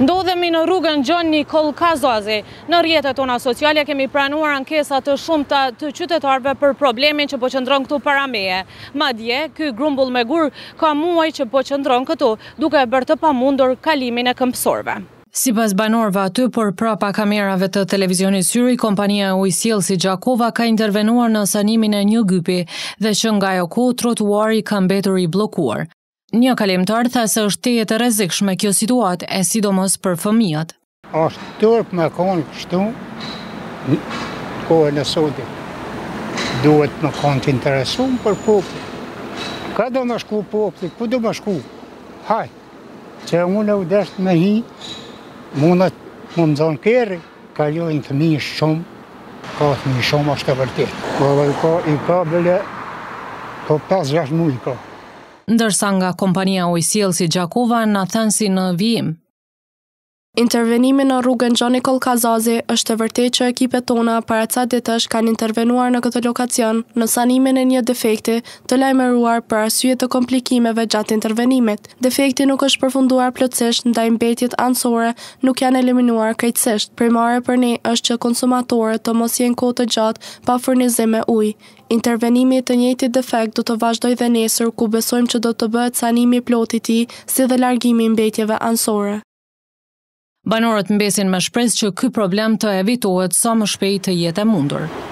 Ndodhemi në rrugën Gjon Nikollë Kazazi. Në rrjetet tona sociale kemi pranuar ankesa të shumta të qytetarëve për problemin që po qëndron këtu para meje. Madje, ky grumbull me gurë ka muaj që po qëndron këtu, duke bërë të pamundur kalimin e këmbësorëve. Sipas banorëve aty, por prapa kamerave të televizionit syri, kompania ujësjellësi Gjakova ka intervenuar në sanimin e një gypi dhe që nga ajo kohë trotuari ka mbetur I bllokuar. Një kalimtar tha se është tejet e rrezikshme kjo situatë, e sidomos për fëmijët. Është turp me konë kështu, kohën e sotit. Duhet me konë të interesum për popli. Ka do me shku popli, ku do me shku? Haj, që unë u desht me hi, mundet më zonë keri, kalojnë të mi shumë, ka të mi shumë është të vërtet. I ka bële, po 5-6 muj ka. Ndërsa nga kompania ujësjellësi Gjakova na thënë si në vijim. Intervenimi në rrugën Gjon Nikollë Kazazi është e vërtetë që ekipet tona para ca ditësh kanë intervenuar në këtë lokacion në sanimin e një defekti të lajmëruar për arsye të komplikimeve gjatë intervenimit. Defekti nuk është përfunduar plotësisht, ndaj mbetjet anësore nuk janë eliminuar krejtësisht. Primare për ne është që konsumatorët të mos jenë kohë të gjatë pa furnizim me ujë. Intervenimi të njëjtit defekt do të vazhdojë dhe nesër, ku besojmë që do të bëhet sanimi I plotë I tij, si dhe largimi I mbetjeve anësore. Banorët mbesin me shpresë që ky problem të evitohet sa më shpejt të jetë e mundur.